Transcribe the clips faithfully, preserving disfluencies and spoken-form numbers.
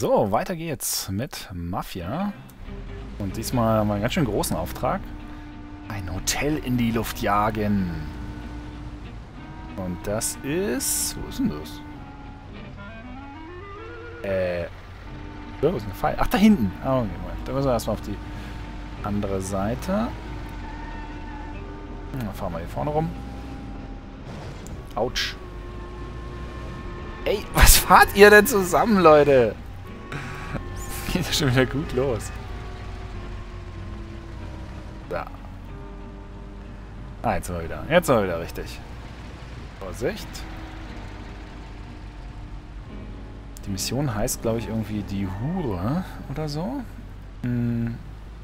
So, weiter geht's mit Mafia. Und diesmal haben wir einen ganz schön großen Auftrag. Ein Hotel in die Luft jagen. Und das ist... Wo ist denn das? Äh... Wo ist denn der Pfeil? Ach, da hinten. Ah, okay, Moment. Da müssen wir erstmal auf die andere Seite. Dann fahren wir hier vorne rum. Autsch. Ey, was fahrt ihr denn zusammen, Leute? Das geht ja schon wieder gut los. Da. Ah, jetzt sind wir wieder. Jetzt sind wir wieder richtig. Vorsicht. Die Mission heißt, glaube ich, irgendwie die Hure oder so. Hm.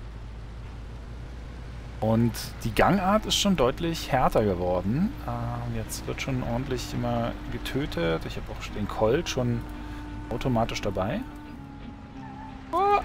Und die Gangart ist schon deutlich härter geworden. Ähm, jetzt wird schon ordentlich immer getötet. Ich habe auch den Colt schon automatisch dabei. Oh.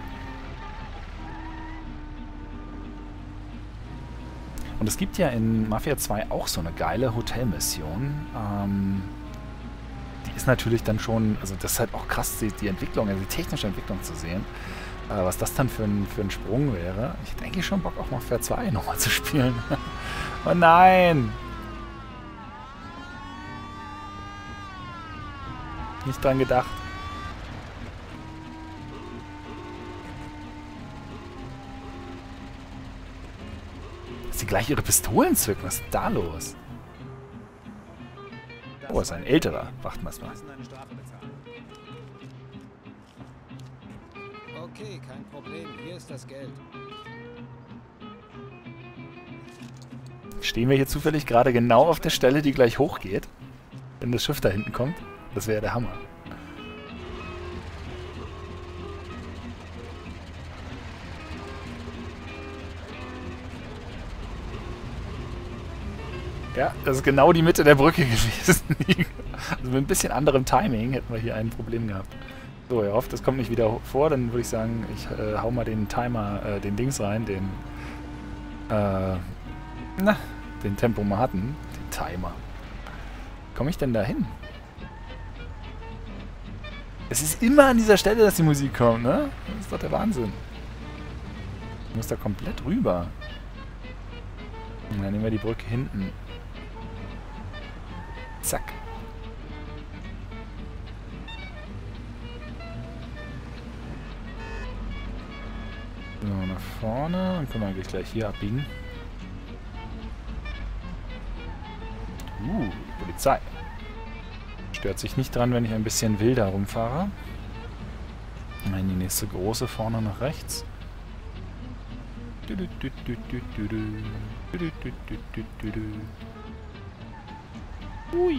Und es gibt ja in Mafia zwei auch so eine geile Hotelmission. Ähm, die ist natürlich dann schon, also das ist halt auch krass, die, die Entwicklung, also die technische Entwicklung zu sehen. Äh, was das dann für ein, für ein Sprung wäre. Ich hätte eigentlich schon Bock, auch Mafia zwei nochmal zu spielen. Oh nein! Nicht dran gedacht. Dass sie gleich ihre Pistolen zücken. Was ist da los? Oh, ist ein älterer Wachtmeister. Okay, kein Problem. Hier ist das Geld. Stehen wir hier zufällig gerade genau auf der Stelle, die gleich hochgeht? Wenn das Schiff da hinten kommt? Das wäre der Hammer. Ja, das ist genau die Mitte der Brücke gewesen. Also mit ein bisschen anderem Timing hätten wir hier ein Problem gehabt. So, ihr hofft, das kommt nicht wieder vor, dann würde ich sagen, ich äh, hau mal den Timer, äh, den Dings rein, den, äh, na, den Tempomaten, den Timer. Komme ich denn da hin? Es ist immer an dieser Stelle, dass die Musik kommt, ne? Das ist doch der Wahnsinn. Ich muss da komplett rüber. Und dann nehmen wir die Brücke hinten. Zack. So, nach vorne. Dann können wir eigentlich gleich hier abbiegen. Uh, Polizei. Stört sich nicht dran, wenn ich ein bisschen wilder rumfahre. Dann die nächste große vorne nach rechts. Ui.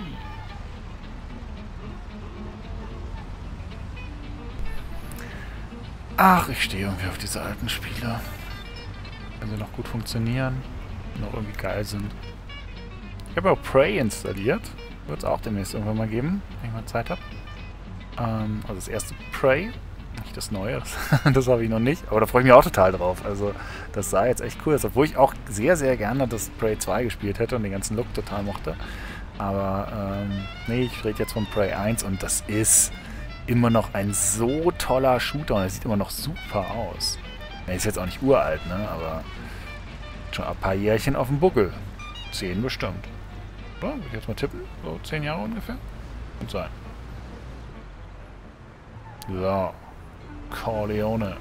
Ach, ich stehe irgendwie auf diese alten Spiele. Wenn sie noch gut funktionieren, noch irgendwie geil sind. Ich habe auch Prey installiert. Wird es auch demnächst irgendwann mal geben, wenn ich mal Zeit habe. Ähm, also das erste Prey, nicht das neue, das, das habe ich noch nicht. Aber da freue ich mich auch total drauf. Also das sah jetzt echt cool aus. Obwohl ich auch sehr, sehr gerne das Prey zwei gespielt hätte und den ganzen Look total mochte. Aber ähm, nee, ich rede jetzt von Prey eins und das ist immer noch ein so toller Shooter und er sieht immer noch super aus. Er ist jetzt auch nicht uralt, ne? Aber schon ein paar Jährchen auf dem Buckel. Zehn bestimmt. So, würde ich jetzt mal tippen? So zehn Jahre ungefähr? Kann sein. So. Corleone.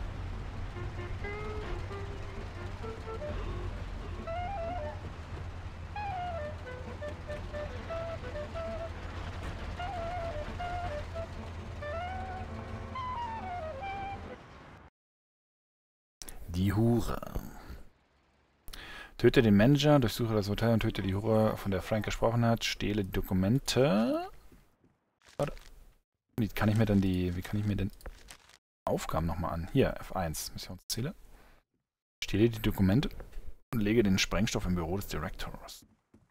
Die Hure. Töte den Manager, durchsuche das Hotel und töte die Hure, von der Frank gesprochen hat. Stehle die Dokumente. Warte. Wie kann ich mir denn die, wie kann ich mir denn Aufgaben nochmal an? Hier, F eins, Missionsziele. Stehle die Dokumente und lege den Sprengstoff im Büro des Direktors.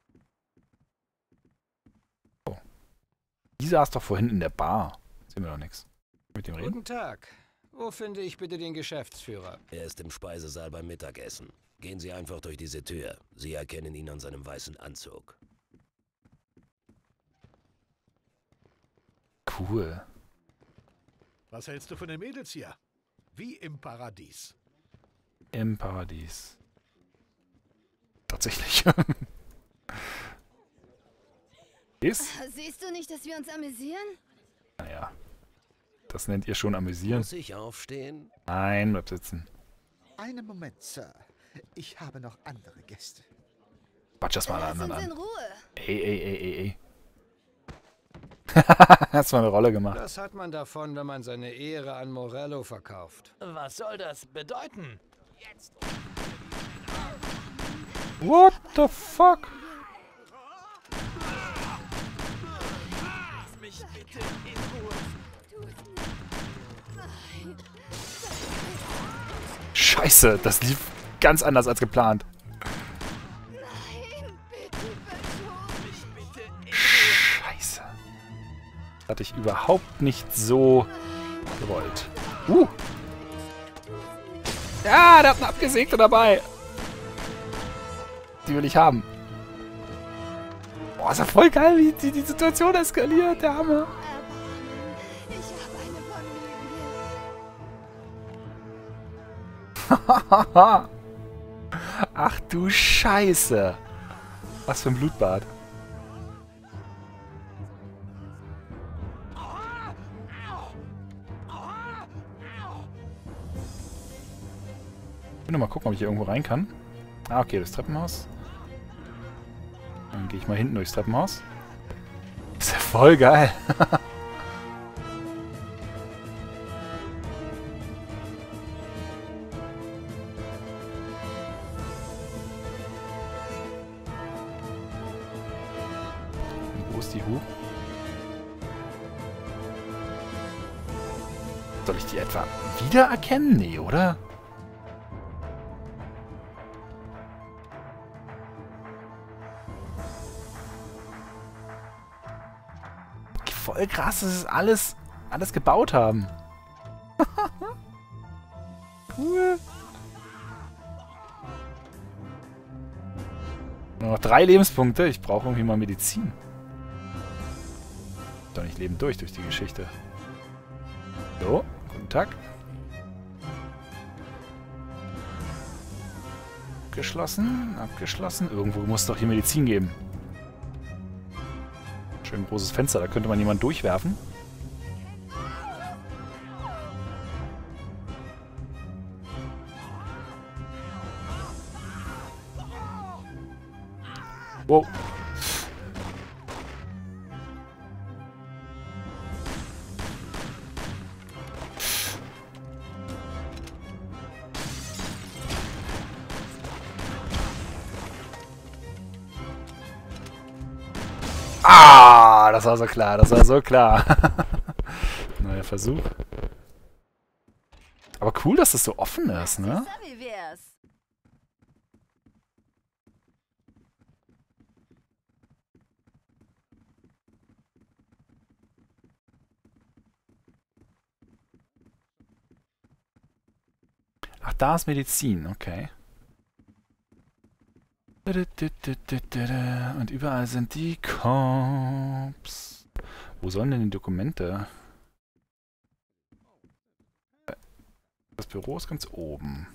Oh. Die saß doch vorhin in der Bar. Sehen wir doch nichts. Mit dem reden. Guten Tag. Wo finde ich bitte den Geschäftsführer? Er ist im Speisesaal beim Mittagessen. Gehen Sie einfach durch diese Tür. Sie erkennen ihn an seinem weißen Anzug. Cool. Was hältst du von den Mädels hier? Wie im Paradies. Im Paradies. Tatsächlich. Ist? Siehst du nicht, dass wir uns amüsieren? Naja. Das nennt ihr schon amüsieren? Muss ich aufstehen? Nein, bleib sitzen. Einen Moment, Sir. Ich habe noch andere Gäste. Quatsch das mal Lass an, uns an. in Ruhe. Ey, ey, ey, ey, ey. Hast mal eine Rolle gemacht. Das hat man davon, wenn man seine Ehre an Morello verkauft. Was soll das bedeuten? What the fuck? Lass mich bitte in Ruhe. Scheiße, das lief ganz anders als geplant. Nein, bitte verschon Mich bitte in Scheiße. Hatte ich überhaupt nicht so gewollt. Uh. Ja, der hat eine abgesägte dabei. Die will ich haben. Boah, ist ja voll geil, wie die, die Situation eskaliert, der Hammer. Erbarmen. Ich habe eine Familie. Ach du Scheiße. Was für ein Blutbad. Ich will nur mal gucken, ob ich hier irgendwo rein kann. Ah, okay, das Treppenhaus. Dann gehe ich mal hinten durchs Treppenhaus. Ist ja voll geil. Wo ist die Hu? Soll ich die etwa wiedererkennen? Nee, oder? Voll krass, dass es alles, alles gebaut haben. Cool. Nur noch drei Lebenspunkte. Ich brauche irgendwie mal Medizin. Doch nicht leben durch, durch die Geschichte. So, guten Tag. Abgeschlossen, abgeschlossen. Irgendwo muss es doch hier Medizin geben. Schön großes Fenster, da könnte man jemanden durchwerfen. Wow. Ah, das war so klar, das war so klar. Neuer Versuch. Aber cool, dass das so offen ist, ne? Wie wär's? Ach, da ist Medizin, okay. Und überall sind die Cops. Wo sollen denn die Dokumente? Das Büro ist ganz oben.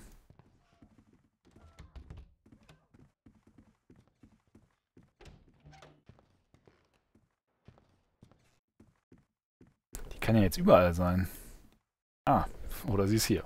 Die kann ja jetzt überall sein. Ah, oder sie ist hier.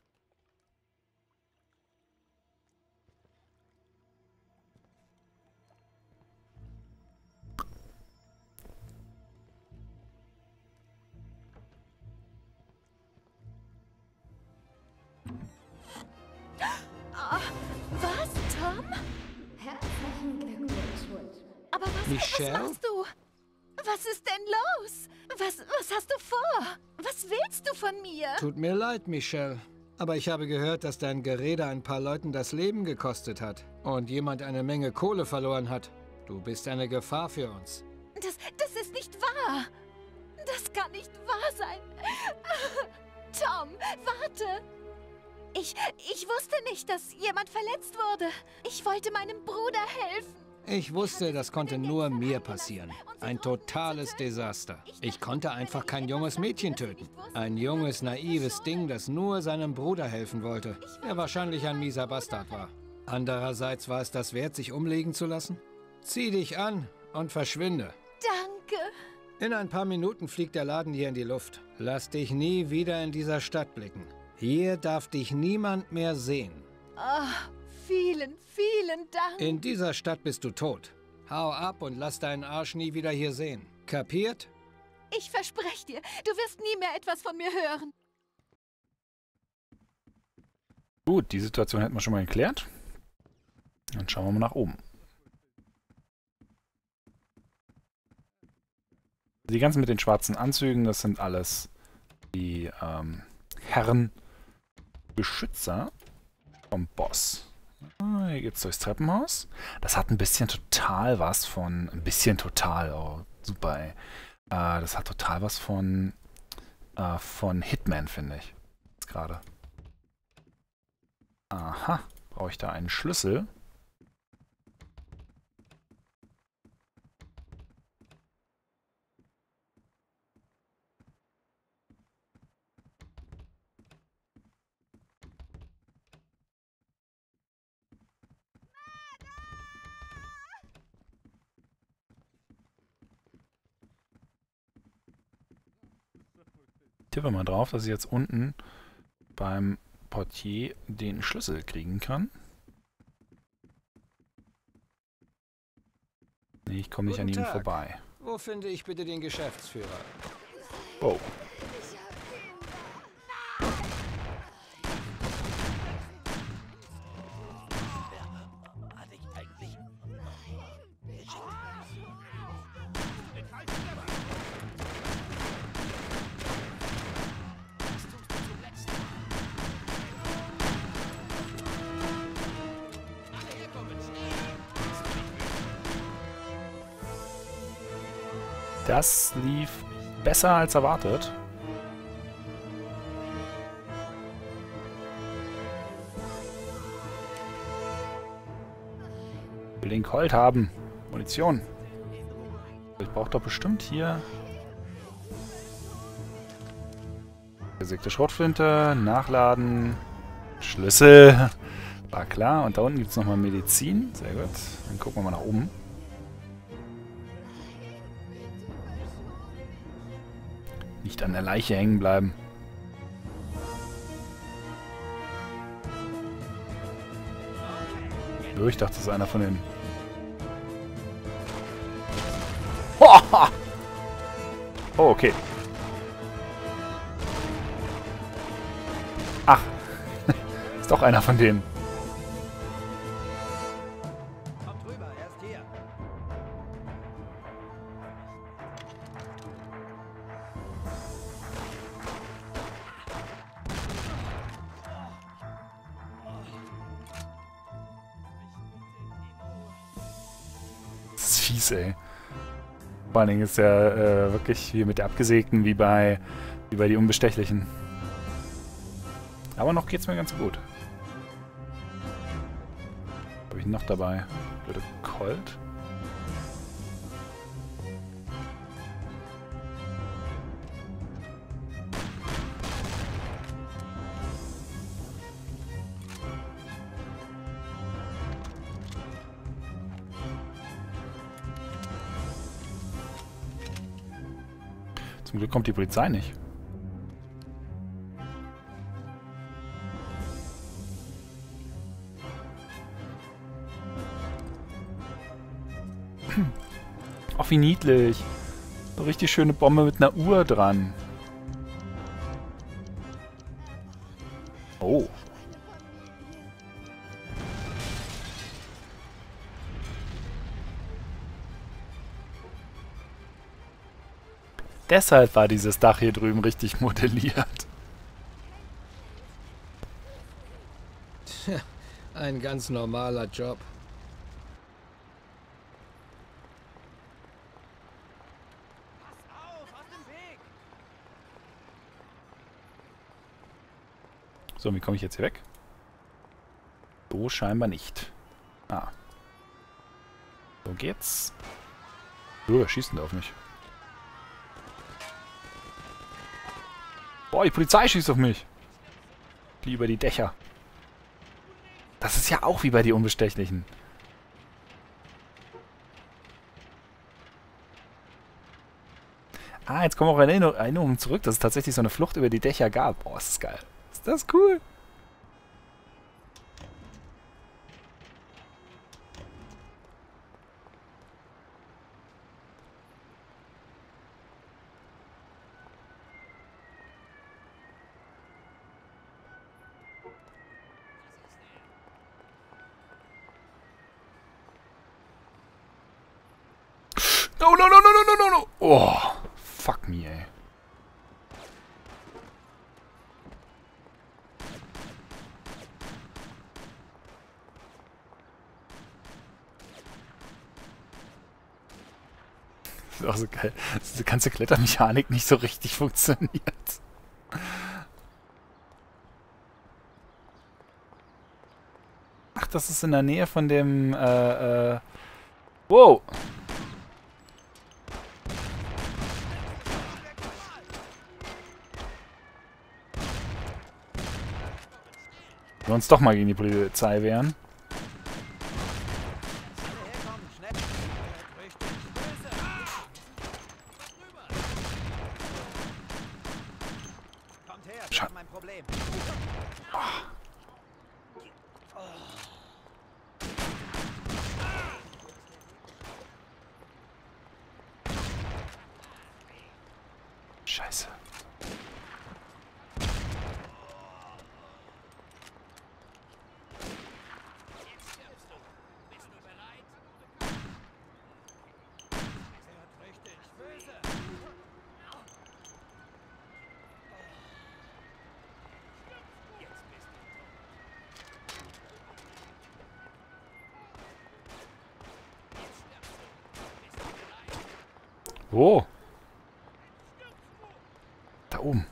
Was, Tom? Herzlichen Glückwunsch, Wood. Aber was, Michelle? was machst du? Was ist denn los? Was, was hast du vor? Was willst du von mir? Tut mir leid, Michelle. Aber ich habe gehört, dass dein Gerede ein paar Leuten das Leben gekostet hat. Und jemand eine Menge Kohle verloren hat. Du bist eine Gefahr für uns. Das, das ist nicht wahr. Das kann nicht wahr sein. Tom, warte. Ich, ich wusste nicht, dass jemand verletzt wurde. Ich wollte meinem Bruder helfen. Ich wusste, das konnte nur mir passieren. Ein totales Desaster. Ich konnte einfach kein junges Mädchen töten. Ein junges, naives Ding, das nur seinem Bruder helfen wollte, der wahrscheinlich ein mieser Bastard war. Andererseits war es das wert, sich umlegen zu lassen? Zieh dich an und verschwinde. Danke. In ein paar Minuten fliegt der Laden hier in die Luft. Lass dich nie wieder in dieser Stadt blicken. Hier darf dich niemand mehr sehen. Ah, vielen, vielen Dank. In dieser Stadt bist du tot. Hau ab und lass deinen Arsch nie wieder hier sehen. Kapiert? Ich verspreche dir, du wirst nie mehr etwas von mir hören. Gut, die Situation hätten wir schon mal geklärt. Dann schauen wir mal nach oben. Die ganzen mit den schwarzen Anzügen, das sind alles die ähm, Herren Beschützer vom Boss. Ah, hier geht's durchs Treppenhaus. Das hat ein bisschen total was von... Ein bisschen total, oh, super, ey. Äh, das hat total was von... Äh, von Hitman, finde ich. Jetzt gerade. Aha. Brauche ich da einen Schlüssel? Ich tippe mal drauf, dass ich jetzt unten beim Portier den Schlüssel kriegen kann. Nee, ich komme nicht Guten an ihm Tag. vorbei. Wo finde ich bitte den Geschäftsführer? Oh. Hatte ich eigentlich... Das lief besser als erwartet. Ich will den Colt haben. Munition. Ich brauche doch bestimmt hier... Gesägte Schrotflinte, nachladen, Schlüssel. War klar. Und da unten gibt es nochmal Medizin. Sehr gut. Dann gucken wir mal nach oben. Nicht an der Leiche hängen bleiben. Oh, ich dachte, das ist einer von den... Oh, okay. Ach. Ist doch einer von denen. Kommt rüber, er ist hier. Das ist fies, ey. Vor allen Dingen ist er äh, wirklich wie mit der Abgesägten, wie bei, wie bei die Unbestechlichen. Aber noch geht's mir ganz gut. Was habe ich noch dabei? Blöde Colt. Zum Glück kommt die Polizei nicht. Ach, wie niedlich. So richtig schöne Bombe mit einer Uhr dran. Oh. Deshalb war dieses Dach hier drüben richtig modelliert. Tja, ein ganz normaler Job. So, wie komme ich jetzt hier weg? So scheinbar nicht. Ah. So geht's. Oh, wer schießt denn da auf mich? Boah, die Polizei schießt auf mich. Die über die Dächer. Das ist ja auch wie bei die Unbestechlichen. Ah, jetzt kommen auch Erinnerungen zurück, dass es tatsächlich so eine Flucht über die Dächer gab. Boah, ist das geil. Ist das cool? No, no, no, no, no, no, no, no. Oh, fuck me, ey. Das ist auch so geil, dass diese ganze Klettermechanik nicht so richtig funktioniert. Ach, das ist in der Nähe von dem, äh, äh... Wow! Wir uns doch mal gegen die Polizei wehren. Scha oh. Scheiße. Wo? Da oben.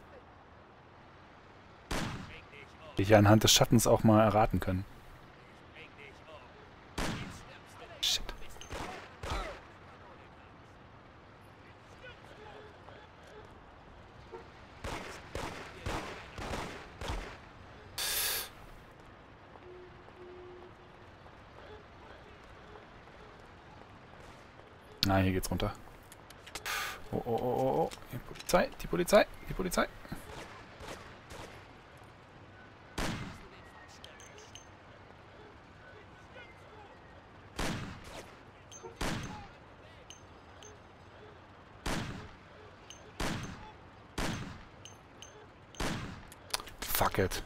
Die ich ja anhand des Schattens auch mal erraten können. Shit. Na, hier geht's runter. Oh, oh, oh, oh, die Polizei, die Polizei, die Polizei. Fuck it.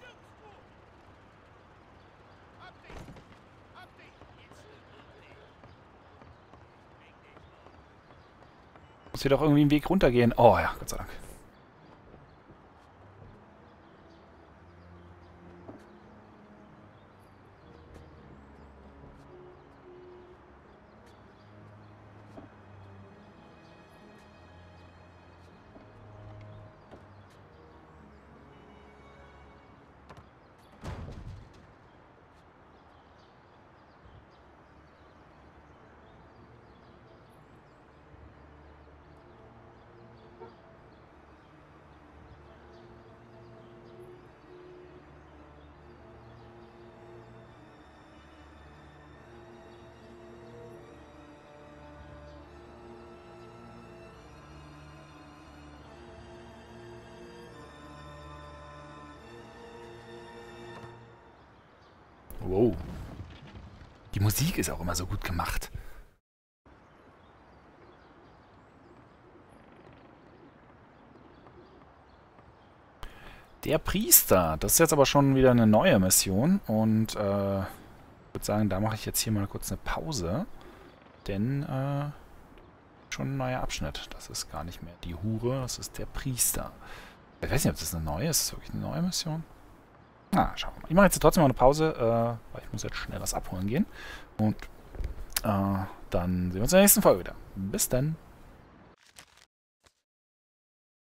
Muss hier doch irgendwie einen Weg runtergehen. Oh ja, Gott sei Dank. Wow. Die Musik ist auch immer so gut gemacht. Der Priester. Das ist jetzt aber schon wieder eine neue Mission. Und äh, ich würde sagen, da mache ich jetzt hier mal kurz eine Pause. Denn äh, schon ein neuer Abschnitt. Das ist gar nicht mehr die Hure, das ist der Priester. Ich weiß nicht, ob das eine neue ist. Ist das wirklich eine neue Mission? Na, schauen wir mal. Ich mache jetzt trotzdem mal eine Pause, äh, weil ich muss jetzt schnell was abholen gehen. Und äh, dann sehen wir uns in der nächsten Folge wieder. Bis dann.